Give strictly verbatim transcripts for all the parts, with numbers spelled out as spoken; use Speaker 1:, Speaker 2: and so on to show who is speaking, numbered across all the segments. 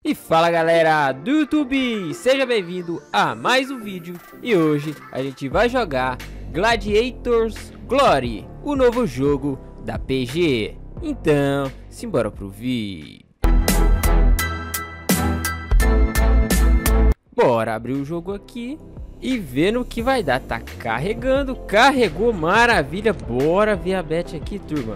Speaker 1: E fala galera do YouTube, seja bem-vindo a mais um vídeo. E hoje a gente vai jogar Gladiators Glory, o novo jogo da P G. Então, simbora pro vídeo. Bora abrir o jogo aqui e ver no que vai dar. Tá carregando, carregou, maravilha. Bora ver a bet aqui, turma.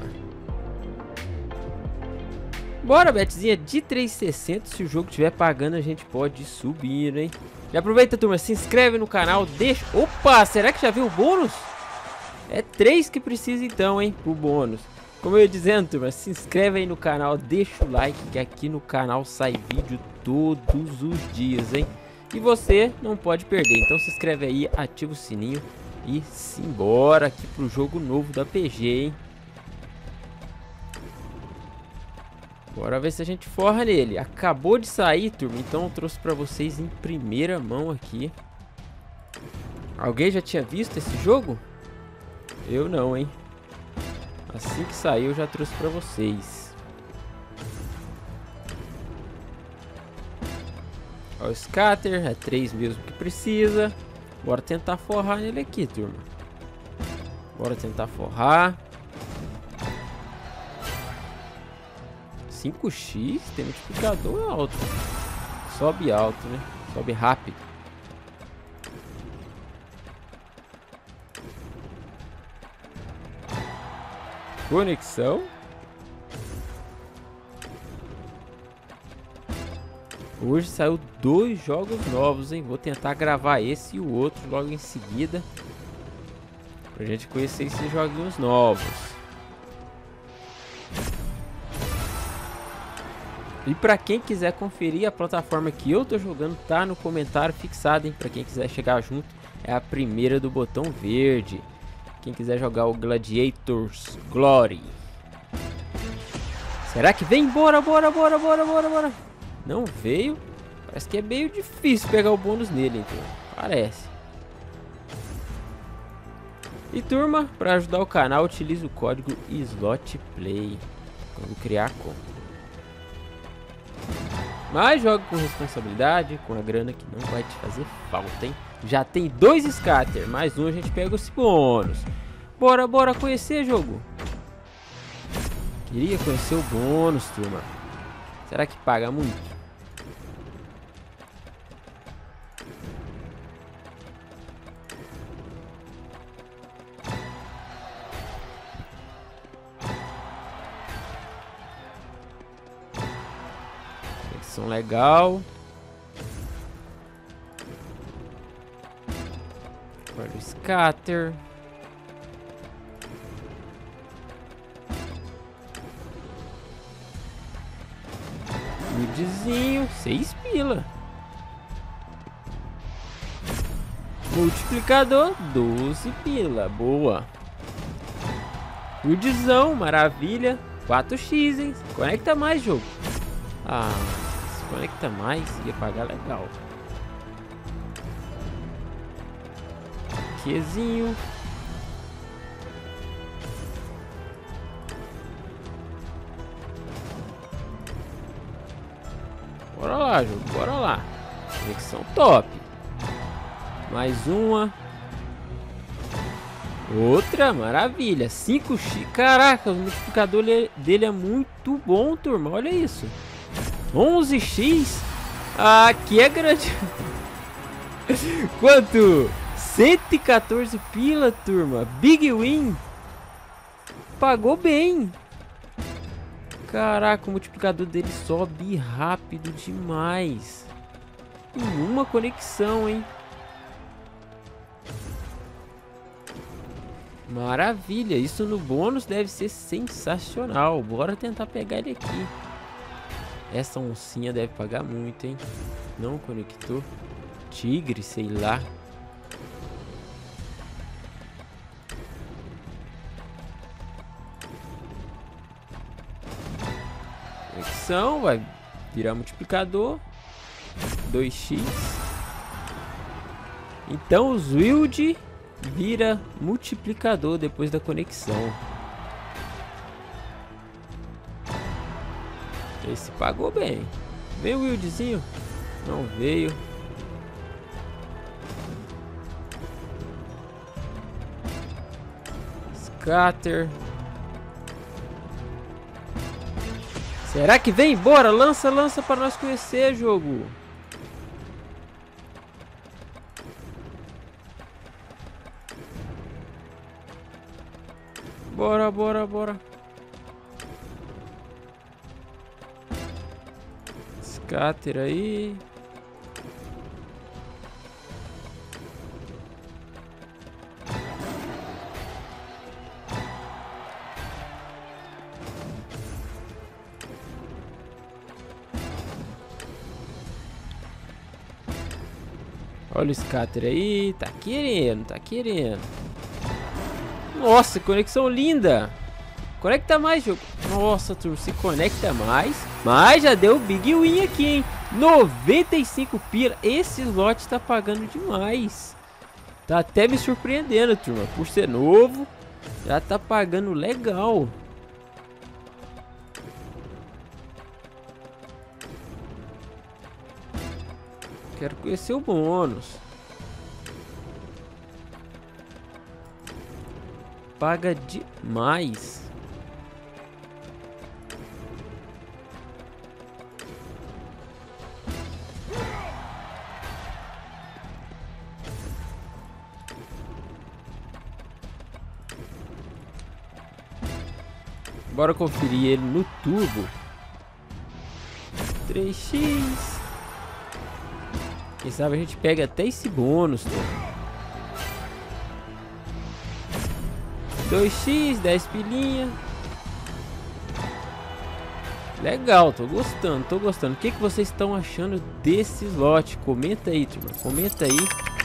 Speaker 1: Bora, betzinha de três e sessenta. Se o jogo estiver pagando, a gente pode subir, hein? E aproveita, turma, se inscreve no canal, deixa... Opa, será que já viu o bônus? É três que precisa então, hein, pro bônus. Como eu ia dizendo, turma, se inscreve aí no canal, deixa o like, que aqui no canal sai vídeo todos os dias, hein? E você não pode perder, então se inscreve aí, ativa o sininho e simbora aqui pro jogo novo da P G, hein? Bora ver se a gente forra nele. Acabou de sair, turma, então eu trouxe pra vocês em primeira mão aqui. Alguém já tinha visto esse jogo? Eu não, hein? Assim que saiu eu já trouxe pra vocês. Ó, o scatter, é três mesmo que precisa. Bora tentar forrar nele aqui, turma. Bora tentar forrar. cinco x, tem multiplicador alto. Sobe alto, né? Sobe rápido. Conexão. Hoje saiu dois jogos novos, hein? Vou tentar gravar esse e o outro logo em seguida, pra gente conhecer esses joguinhos novos. E para quem quiser conferir a plataforma que eu tô jogando, tá no comentário fixado, hein? Para quem quiser chegar junto, é a primeira do botão verde. Quem quiser jogar o Gladiators Glory. Será que vem? Bora, bora, bora, bora, bora, bora. Não veio. Parece que é meio difícil pegar o bônus nele, então. Parece. E turma, para ajudar o canal, utilize o código SLOTPLAY quando criar a conta. Mas jogue com responsabilidade, com a grana que não vai te fazer falta, hein? Já tem dois scatter, mais um a gente pega esse bônus. Bora, bora conhecer, jogo. Queria conhecer o bônus, turma. Será que paga muito? São legal. Olha o scatter. Midzinho, seis pila. Multiplicador, doze pila. Boa. Midzão, maravilha. quatro x, hein? Conecta mais, jogo. Ah, conecta mais, ia pagar legal. Quezinho. Bora lá, jogo, bora lá. Conexão top. Mais uma. Outra, maravilha. cinco x. Caraca, o multiplicador dele é muito bom, turma. Olha isso. onze x. Ah, aqui é grande. Quanto? cento e quatorze pila, turma. Big win. Pagou bem. Caraca, o multiplicador dele sobe rápido demais. Em uma conexão, hein? Maravilha. Isso no bônus deve ser sensacional. Bora tentar pegar ele aqui. Essa oncinha deve pagar muito, hein? Não conectou. Tigre, sei lá. Conexão, vai virar multiplicador. dois x. Então os wild vira multiplicador depois da conexão. Esse pagou bem. Vem o Wildzinho. Não veio. Scatter. Será que vem? Bora, lança, lança para nós conhecer, jogo. Bora, bora, bora. Scatter aí. Olha o Scatter aí, tá querendo, tá querendo. Nossa, conexão linda. Conecta mais, jogo. Nossa, turma, se conecta mais. Mas já deu Big Win aqui, hein? noventa e cinco pila. Esse slot tá pagando demais. Tá até me surpreendendo, turma. Por ser novo, já tá pagando legal. Quero conhecer o bônus. Paga demais. Bora conferir ele no turbo. três x. Quem sabe a gente pega até esse bônus, turma. dois x, dez pilinha. Legal, tô gostando, tô gostando. O que, que vocês estão achando desse slot? Comenta aí, turma. Comenta aí.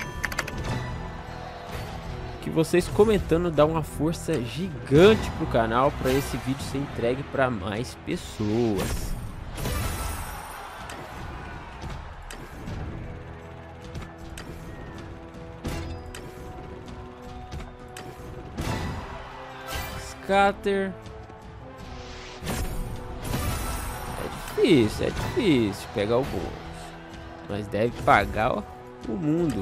Speaker 1: Que vocês comentando dá uma força gigante pro canal, para esse vídeo ser entregue para mais pessoas. Scatter. É difícil, é difícil pegar o bônus. Mas deve pagar ó, o mundo.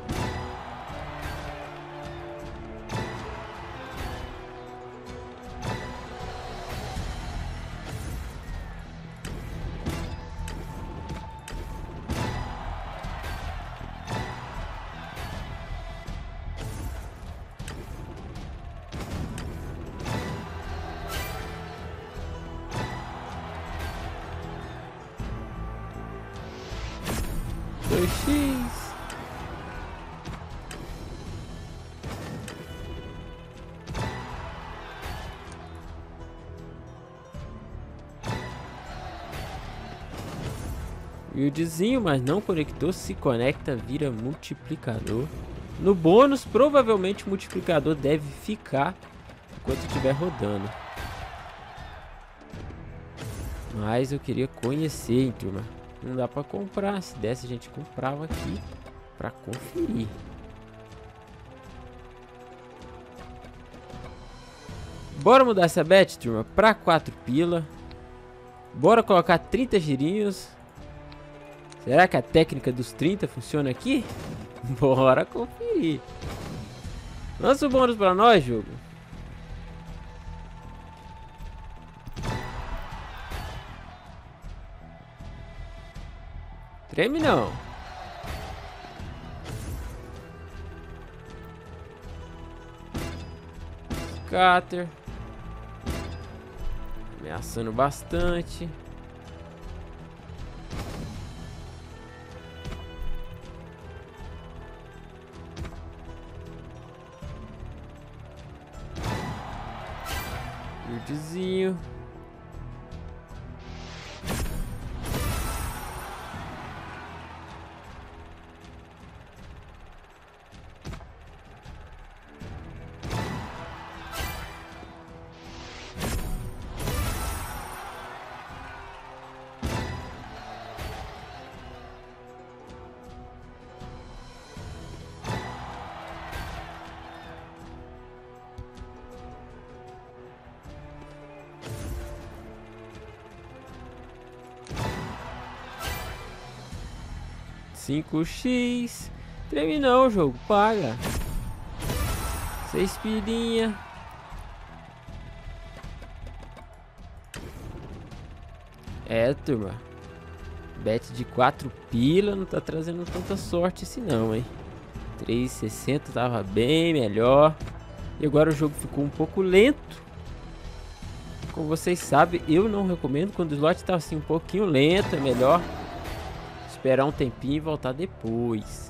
Speaker 1: dois x. Wildzinho, mas não conectou. Se conecta, vira multiplicador. No bônus, provavelmente o multiplicador deve ficar enquanto estiver rodando. Mas eu queria conhecer, hein, turma. Não dá pra comprar. Se desse, a gente comprava aqui pra conferir. Bora mudar essa bet, turma, pra quatro pila. Bora colocar trinta girinhos. Será que a técnica dos trinta funciona aqui? Bora conferir. Lança o bônus pra nós, jogo. Treme não. Scatter. Ameaçando bastante. Wildzinho. cinco x. Treme não, jogo. Paga. seis pilinha. É, turma. Bet de quatro pila não tá trazendo tanta sorte assim não, hein. três e sessenta tava bem melhor. E agora o jogo ficou um pouco lento. Como vocês sabem, eu não recomendo quando o slot tá assim um pouquinho lento. É melhor esperar um tempinho e voltar depois.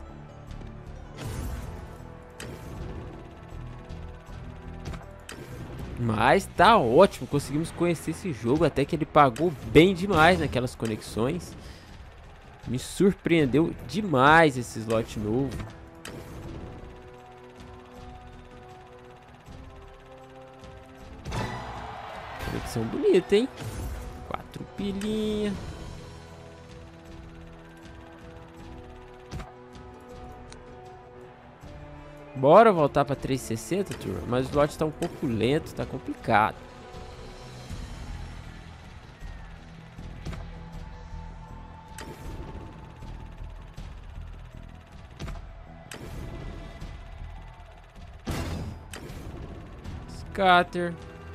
Speaker 1: Mas tá ótimo, conseguimos conhecer esse jogo. Até que ele pagou bem demais naquelas conexões. Me surpreendeu demais esse slot novo. Conexão bonita, hein? Quatro pilinha. Bora voltar para três e sessenta, turma. Mas o slot tá um pouco lento, tá complicado. Scatter.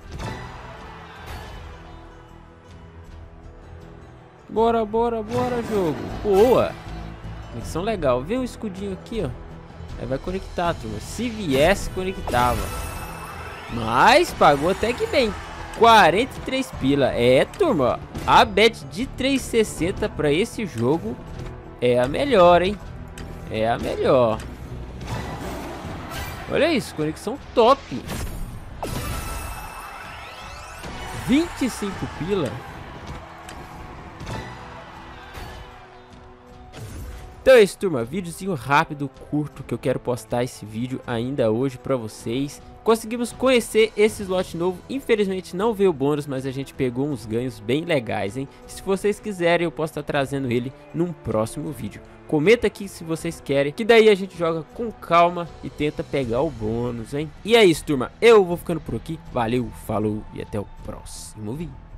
Speaker 1: Bora, bora, bora, jogo. Boa. Conexão legal. Vê um escudinho aqui, ó. Aí vai conectar, turma. Se viesse, conectava. Mas pagou até que bem. quarenta e três pila. É, turma. A bet de três e sessenta para esse jogo é a melhor, hein? É a melhor. Olha isso. Conexão top. vinte e cinco pila. Então é isso, turma, videozinho rápido, curto, que eu quero postar esse vídeo ainda hoje pra vocês. Conseguimos conhecer esse slot novo, infelizmente não veio bônus, mas a gente pegou uns ganhos bem legais, hein? Se vocês quiserem, eu posso estar trazendo ele num próximo vídeo. Comenta aqui se vocês querem, que daí a gente joga com calma e tenta pegar o bônus, hein? E é isso, turma, eu vou ficando por aqui, valeu, falou e até o próximo vídeo.